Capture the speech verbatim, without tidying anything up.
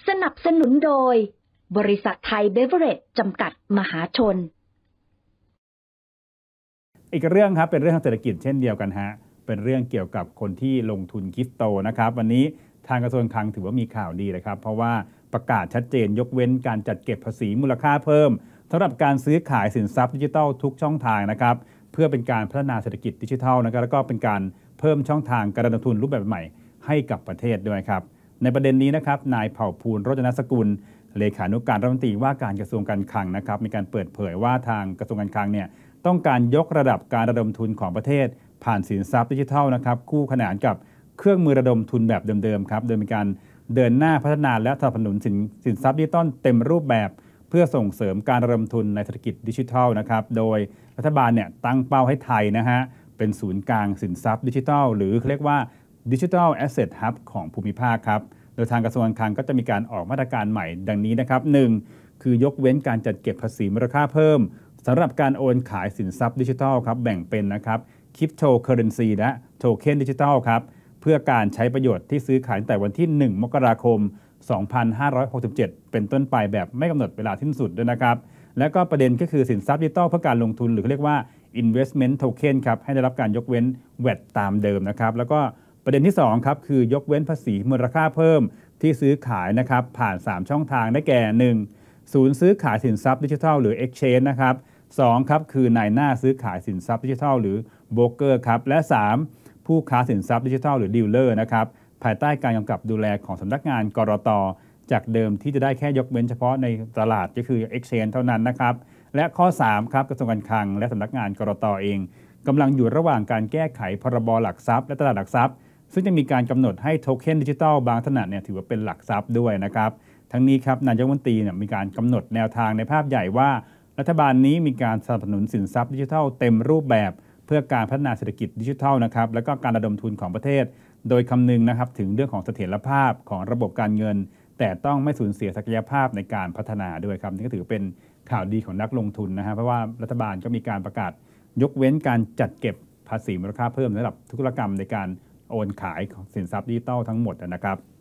สนับสนุนโดยบริษัทไทยเบเวอเรจจำกัดมหาชนอีกเรื่องครับเป็นเรื่องทางเศรษฐกิจเช่นเดียวกันฮะเป็นเรื่องเกี่ยวกับคนที่ลงทุนคริปโตนะครับวันนี้ทางกระทรวงคลังถือว่ามีข่าวดีเลยครับเพราะว่าประกาศชัดเจนยกเว้นการจัดเก็บภาษีมูลค่าเพิ่มสำหรับการซื้อขายสินทรัพย์ดิจิทัลทุกช่องทางนะครับเพื่อเป็นการพัฒนาเศรษฐกิจดิจิทัลนะครับแล้วก็เป็นการเพิ่มช่องทางการลงทุนรูปแบบใหม่ให้กับประเทศด้วยครับในประเด็นนี้นะครับนายเผ่าภูลโรจนสกุลเลขานุการรัฐมนตรีว่าการกระทรวงการคลังนะครับมีการเปิดเผยว่าทางกระทรวงการคลังเนี่ยต้องการยกระดับการระดมทุนของประเทศผ่านสินทรัพย์ดิจิทัลนะครับคู่ขนานกับเครื่องมือระดมทุนแบบเดิมๆครับโดยมีการเดินหน้าพัฒนาและสนับสนุนสินสินทรัพย์ดิจิทัลเต็มรูปแบบเพื่อส่งเสริมการระดมทุนในเศรษฐกิจดิจิทัลนะครับโดยรัฐบาลเนี่ยตั้งเป้าให้ไทยนะฮะเป็นศูนย์กลางสินทรัพย์ดิจิทัลหรือเรียกว่า Digital Asset Hub ของภูมิภาคครับโดยทางกระทรวงการคลังก็จะมีการออกมาตรการใหม่ดังนี้นะครับหนึ่งคือยกเว้นการจัดเก็บภาษีมูลค่าเพิ่มสำหรับการโอนขายสินทรัพย์ดิจิทัลครับแบ่งเป็นนะครับคริปโตเคอเรนซีและโทเค็นดิจิทัลครับเพื่อการใช้ประโยชน์ที่ซื้อขายตั้งแต่วันที่หนึ่งมกราคมสองพันห้าร้อยหกสิบเจ็ดเป็นต้นไปแบบไม่กำหนดเวลาสิ้นสุดด้วยนะครับและก็ประเด็นก็คือสินทรัพย์ดิจิทัลเพื่อการลงทุนหรือเขาเรียกว่า investment token ครับให้ได้รับการยกเว้น แวต ตามเดิมนะครับแล้วก็ประเด็นที่สองครับคือยกเว้นภาษีมูลค่าเพิ่มที่ซื้อขายนะครับผ่านสามช่องทางได้แก่หนึ่งศูนย์ซื้อขายสินทรัพย์ดิจิทัลหรือ Exchange นะครับสองครับคือนายหน้าซื้อขายสินทรัพย์ดิจิทัลหรือโบรกเกอร์ครับและสามผู้ค้าสินทรัพย์ดิจิทัลหรือดีลเลอร์นะครับภายใต้การกำกับดูแลของสำนักงานกรต.จากเดิมที่จะได้แค่ยกเว้นเฉพาะในตลาดก็คือ Exchange เท่านั้นนะครับและข้อสามครับกระทรวงการคลังและสำนักงานกรต.เองกำลังอยู่ระหว่างการแก้ไขพรบหลักทรัพย์และตลาดหลักทรัพย์ซึ่งจะมีการกำหนดให้โทเค็นดิจิทัลบางขนาดเนี่ยถือว่าเป็นหลักทรัพย์ด้วยนะครับทั้งนี้ครับนายกรัฐมนตรีเนี่ยมีการกำหนดแนวทางในภาพใหญ่ว่ารัฐบาลนี้มีการสนับสนุนสินทรัพย์ดิจิทัลเต็มรูปแบบเพื่อการพัฒนาเศรษฐกิจดิจิทัลนะครับแล้วก็การระดมทุนของประเทศโดยคำนึงนะครับถึงเรื่องของเสถียรภาพของระบบการเงินแต่ต้องไม่สูญเสียศักยภาพในการพัฒนาด้วยครับนี่ก็ถือเป็นข่าวดีของนักลงทุนนะฮะเพราะว่ารัฐบาลก็มีการประกาศยกเว้นการจัดเก็บภาษีมูลค่าเพิ่มสำหรับธุรกรรมในการโอนขายสินทรัพย์ดิจิทัลทั้งหมดนะครับ